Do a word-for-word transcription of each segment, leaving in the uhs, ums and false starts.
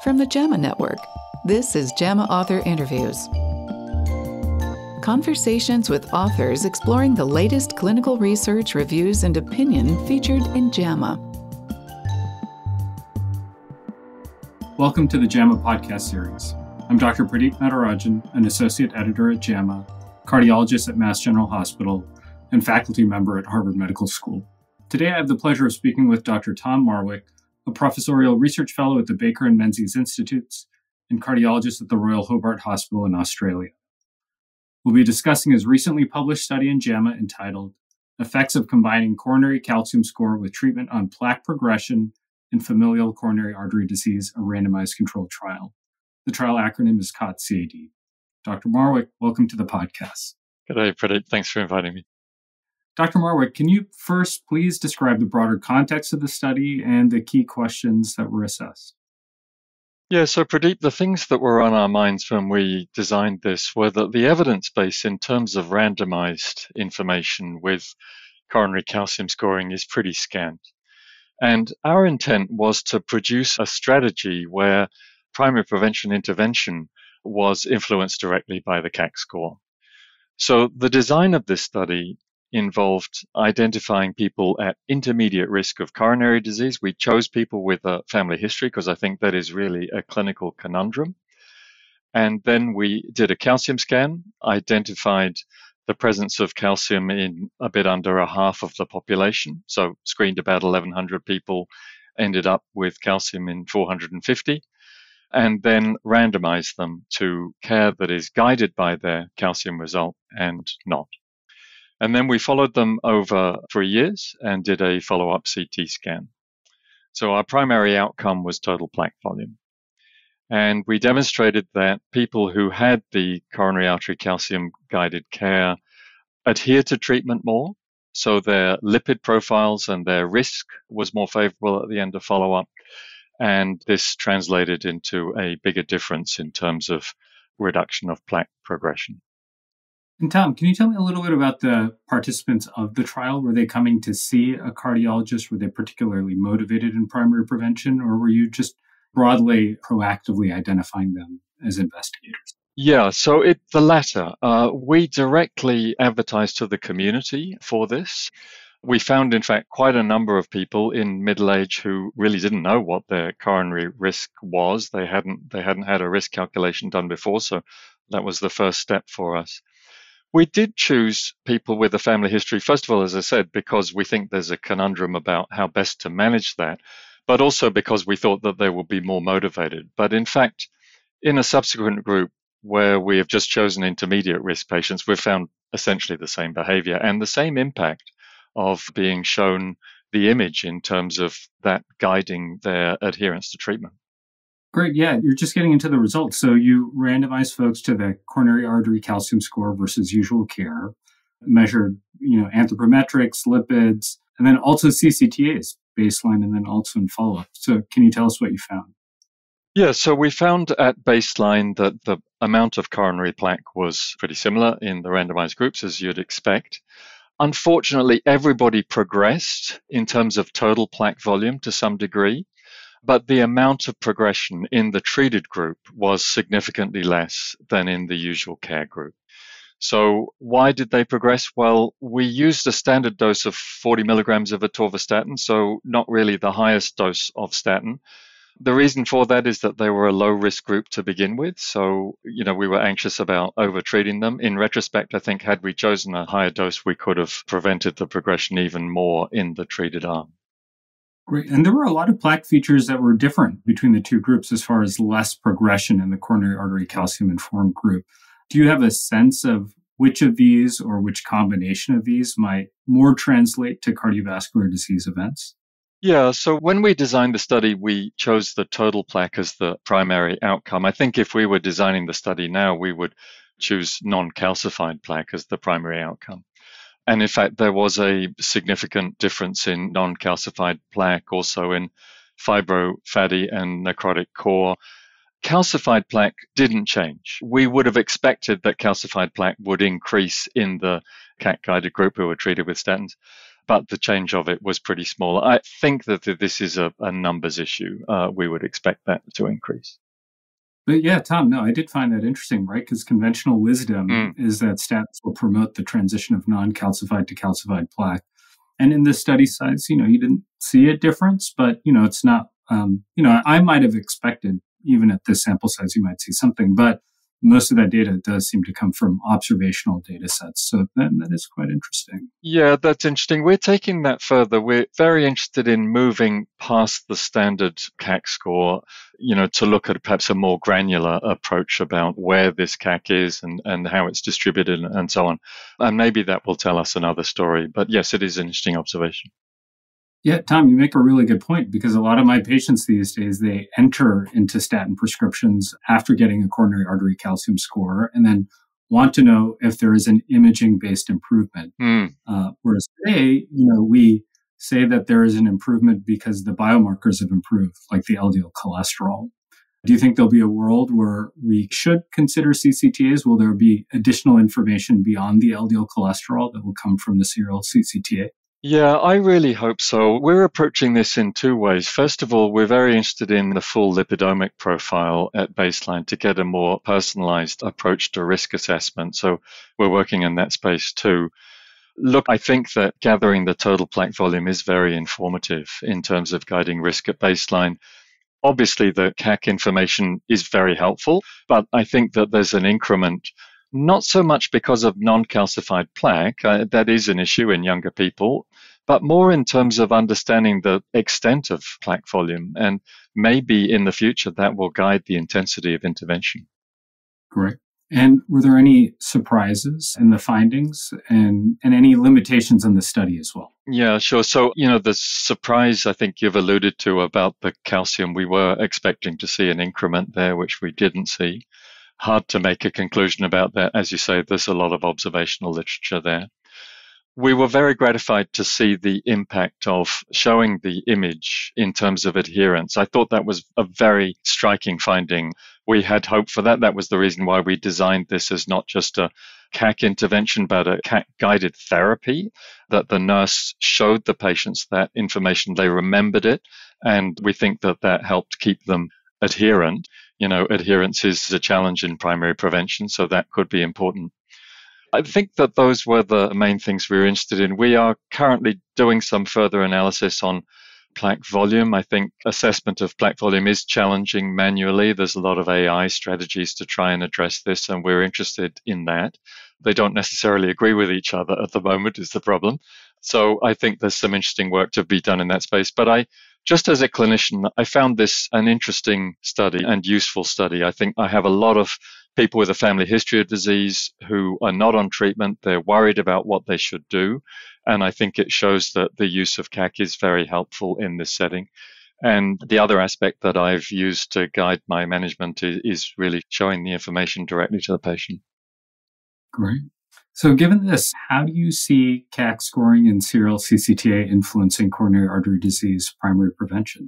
From the JAMA Network, this is JAMA Author Interviews. Conversations with authors exploring the latest clinical research, reviews, and opinion featured in JAMA. Welcome to the JAMA podcast series. I'm Doctor Pradeep Natarajan, an associate editor at JAMA, cardiologist at Mass General Hospital, and faculty member at Harvard Medical School. Today I have the pleasure of speaking with Doctor Tom Marwick, a professorial research fellow at the Baker and Menzies Institutes and cardiologist at the Royal Hobart Hospital in Australia. We'll be discussing his recently published study in JAMA entitled Effects of Combining Coronary Calcium Score with Treatment on Plaque Progression in Familial Coronary Artery Disease, a randomized controlled trial. The trial acronym is CAUGHT C A D. Doctor Marwick, welcome to the podcast. Good day, Pradeep. Thanks for inviting me. Doctor Marwick, can you first please describe the broader context of the study and the key questions that were assessed? Yeah, so Pradeep, the things that were on our minds when we designed this were that the evidence base in terms of randomized information with coronary calcium scoring is pretty scant. And our intent was to produce a strategy where primary prevention intervention was influenced directly by the C A C score. So the design of this study involved identifying people at intermediate risk of coronary disease. We chose people with a family history because I think that is really a clinical conundrum. And then we did a calcium scan, identified the presence of calcium in a bit under a half of the population. So screened about eleven hundred people, ended up with calcium in four hundred fifty, and then randomized them to care that is guided by their calcium result and not. And then we followed them over three years and did a follow-up C T scan. So our primary outcome was total plaque volume. And we demonstrated that people who had the coronary artery calcium guided care adhere to treatment more. So their lipid profiles and their risk was more favorable at the end of follow-up. And this translated into a bigger difference in terms of reduction of plaque progression. And Tom, can you tell me a little bit about the participants of the trial? Were they coming to see a cardiologist? Were they particularly motivated in primary prevention, or were you just broadly, proactively identifying them as investigators? Yeah, so it the latter. Uh, we directly advertised to the community for this. We found, in fact, quite a number of people in middle age who really didn't know what their coronary risk was. They hadn't they hadn't had a risk calculation done before, so that was the first step for us. We did choose people with a family history, first of all, as I said, because we think there's a conundrum about how best to manage that, but also because we thought that they would be more motivated. But in fact, in a subsequent group where we have just chosen intermediate risk patients, we've found essentially the same behavior and the same impact of being shown the image in terms of that guiding their adherence to treatment. Great. Yeah, you're just getting into the results. So you randomized folks to the coronary artery calcium score versus usual care, measured, you know, anthropometrics, lipids, and then also C C T As, baseline, and then also in follow-up. So can you tell us what you found? Yeah, so we found at baseline that the amount of coronary plaque was pretty similar in the randomized groups, as you'd expect. Unfortunately, everybody progressed in terms of total plaque volume to some degree, but the amount of progression in the treated group was significantly less than in the usual care group. So why did they progress? Well, we used a standard dose of forty milligrams of atorvastatin, so not really the highest dose of statin. The reason for that is that they were a low-risk group to begin with, so you know we were anxious about over-treating them. In retrospect, I think had we chosen a higher dose, we could have prevented the progression even more in the treated arm. Great. And there were a lot of plaque features that were different between the two groups as far as less progression in the coronary artery calcium informed group. Do you have a sense of which of these or which combination of these might more translate to cardiovascular disease events? Yeah, so when we designed the study, we chose the total plaque as the primary outcome. I think if we were designing the study now, we would choose non-calcified plaque as the primary outcome. And in fact, there was a significant difference in non-calcified plaque, also in fibrofatty and necrotic core. Calcified plaque didn't change. We would have expected that calcified plaque would increase in the C A C-guided group who were treated with statins. but the change of it was pretty small. I think that this is a, a numbers issue. Uh, we would expect that to increase. But yeah, Tom, no, I did find that interesting, right? Because conventional wisdom mm. is that statins will promote the transition of non-calcified to calcified plaque. And in this study size, you know, you didn't see a difference, but, you know, it's not, um, you know, I might have expected, even at this sample size, you might see something, but most of that data does seem to come from observational data sets. So that, that is quite interesting. Yeah, that's interesting. We're taking that further. We're very interested in moving past the standard C A C score, you know, to look at perhaps a more granular approach about where this C A C is and, and how it's distributed and so on. And maybe that will tell us another story. But yes, it is an interesting observation. Yeah, Tom, you make a really good point, because a lot of my patients these days, they enter into statin prescriptions after getting a coronary artery calcium score and then want to know if there is an imaging-based improvement. Mm. Uh, whereas today, you know, we say that there is an improvement because the biomarkers have improved, like the L D L cholesterol. Do you think there'll be a world where we should consider C C T As? Will there be additional information beyond the L D L cholesterol that will come from the serial C C T A? Yeah, I really hope so. We're approaching this in two ways. First of all, we're very interested in the full lipidomic profile at baseline to get a more personalized approach to risk assessment. So we're working in that space too. Look, I think that gathering the total plaque volume is very informative in terms of guiding risk at baseline. Obviously, the C A C information is very helpful, but I think that there's an increment, not so much because of non-calcified plaque, uh, that is an issue in younger people, but more in terms of understanding the extent of plaque volume. And maybe in the future that will guide the intensity of intervention. Great. And were there any surprises in the findings and, and any limitations in the study as well? Yeah, sure. So, you know, the surprise I think you've alluded to about the calcium, we were expecting to see an increment there, which we didn't see. Hard to make a conclusion about that. As you say, there's a lot of observational literature there. We were very gratified to see the impact of showing the image in terms of adherence. I thought that was a very striking finding. We had hoped for that. That was the reason why we designed this as not just a C A C intervention, but a C A C-guided therapy, that the nurse showed the patients that information, they remembered it, and we think that that helped keep them adherent. You know, adherence is a challenge in primary prevention, so that could be important. I think that those were the main things we were interested in. We are currently doing some further analysis on plaque volume. I think assessment of plaque volume is challenging manually. There's a lot of A I strategies to try and address this, and we're interested in that. They don't necessarily agree with each other at the moment is the problem. So I think there's some interesting work to be done in that space. But I, just as a clinician, I found this an interesting study and useful study. I think I have a lot of people with a family history of disease who are not on treatment. They're worried about what they should do. And I think it shows that the use of C A C is very helpful in this setting. And the other aspect that I've used to guide my management is, is really showing the information directly to the patient. Great. So given this, how do you see C A C scoring in serial C C T A influencing coronary artery disease primary prevention?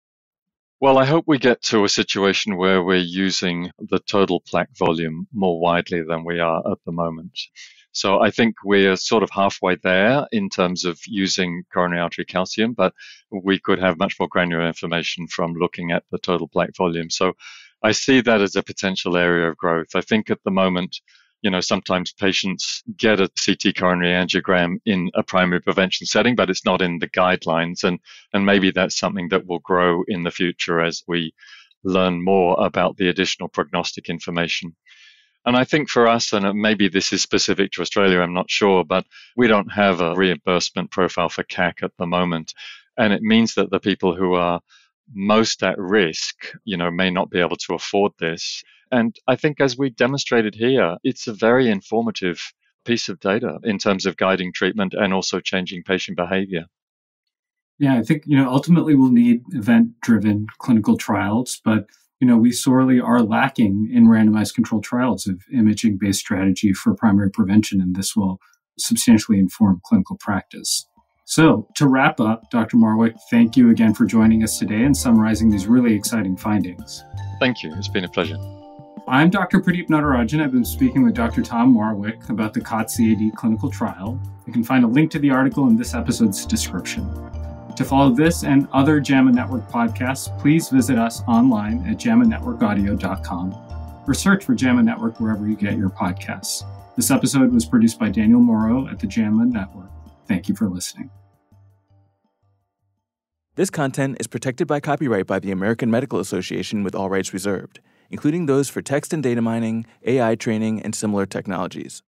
Well, I hope we get to a situation where we're using the total plaque volume more widely than we are at the moment. So I think we're sort of halfway there in terms of using coronary artery calcium, but we could have much more granular information from looking at the total plaque volume. So I see that as a potential area of growth. I think at the moment, you know, sometimes patients get a C T coronary angiogram in a primary prevention setting, but it's not in the guidelines. And, and maybe that's something that will grow in the future as we learn more about the additional prognostic information. And I think for us, and maybe this is specific to Australia, I'm not sure, but we don't have a reimbursement profile for C A C at the moment. And it means that the people who are most at risk, you know, may not be able to afford this. And I think as we demonstrated here, it's a very informative piece of data in terms of guiding treatment and also changing patient behavior. Yeah, I think, you know, ultimately we'll need event-driven clinical trials, but, you know, we sorely are lacking in randomized controlled trials of imaging-based strategy for primary prevention, and this will substantially inform clinical practice. So to wrap up, Doctor Marwick, thank you again for joining us today and summarizing these really exciting findings. Thank you. It's been a pleasure. I'm Doctor Pradeep Natarajan. I've been speaking with Doctor Tom Marwick about the C A U G H C A D clinical trial. You can find a link to the article in this episode's description. To follow this and other JAMA Network podcasts, please visit us online at jama network audio dot com or search for JAMA Network wherever you get your podcasts. This episode was produced by Daniel Morrow at the JAMA Network. Thank you for listening. This content is protected by copyright by the American Medical Association with all rights reserved, including those for text and data mining, A I training, and similar technologies.